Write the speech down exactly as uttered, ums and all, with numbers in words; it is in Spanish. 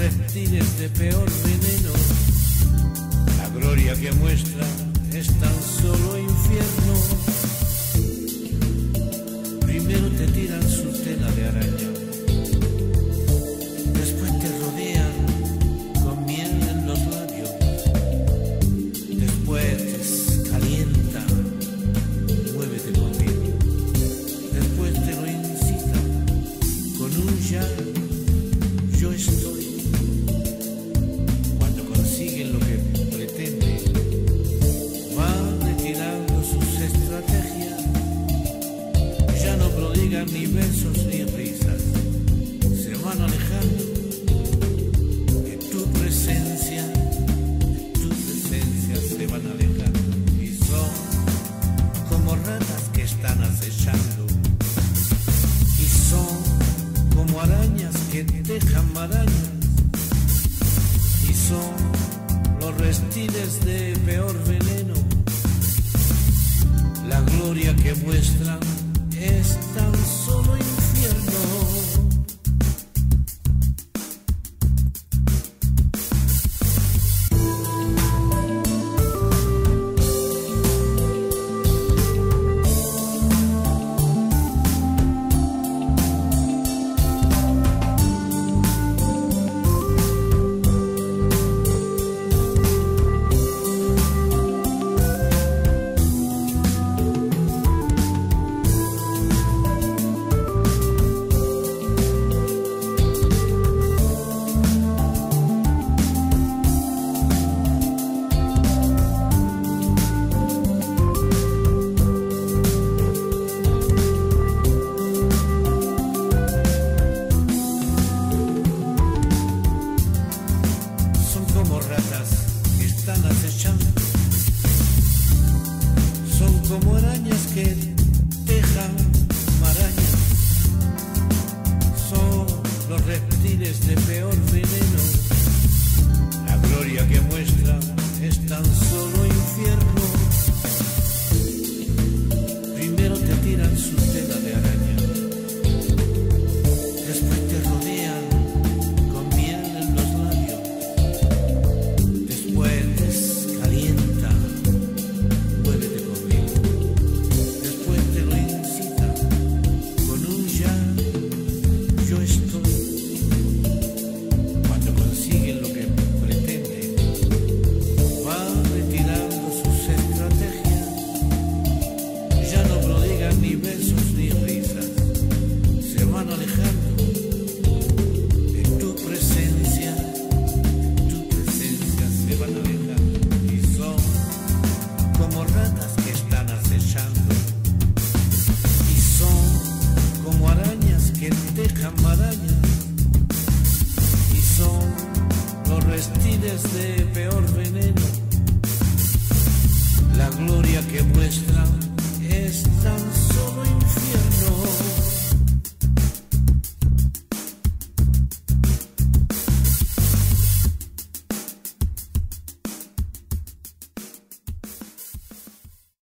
reptiles de peor veneno. La gloria que muestra es tan solo infierno. Primero te tiran su tela de araña, después te rodean con miel en los labios, después te calientan, muévete conmigo, después te lo incitan con un ya, yo estoy. Cuando consiguen lo que pretenden, van retirando sus estrategias, ya no prodigan ni besos ni risas, se van alejando de tu presencia, de tu presencia se van alejando, y son como ratas que están acechando, y son como arañas que dejan marañas, y son los reptiles de peor veneno. La gloria que muestran es tan solo infierno. Como arañas que dejan marañas, son los reptiles de peor veneno. La gloria que muestra es tan solo infierno. Primero te tiran su tela de araña, después te rodean con miel en los labios, después te calientan, muévete conmigo. Ni besos ni risas, se van alejando de tu presencia, de tu presencia se van alejando, y son como ratas que están acechando, y son como arañas que dejan marañas, y son los reptiles de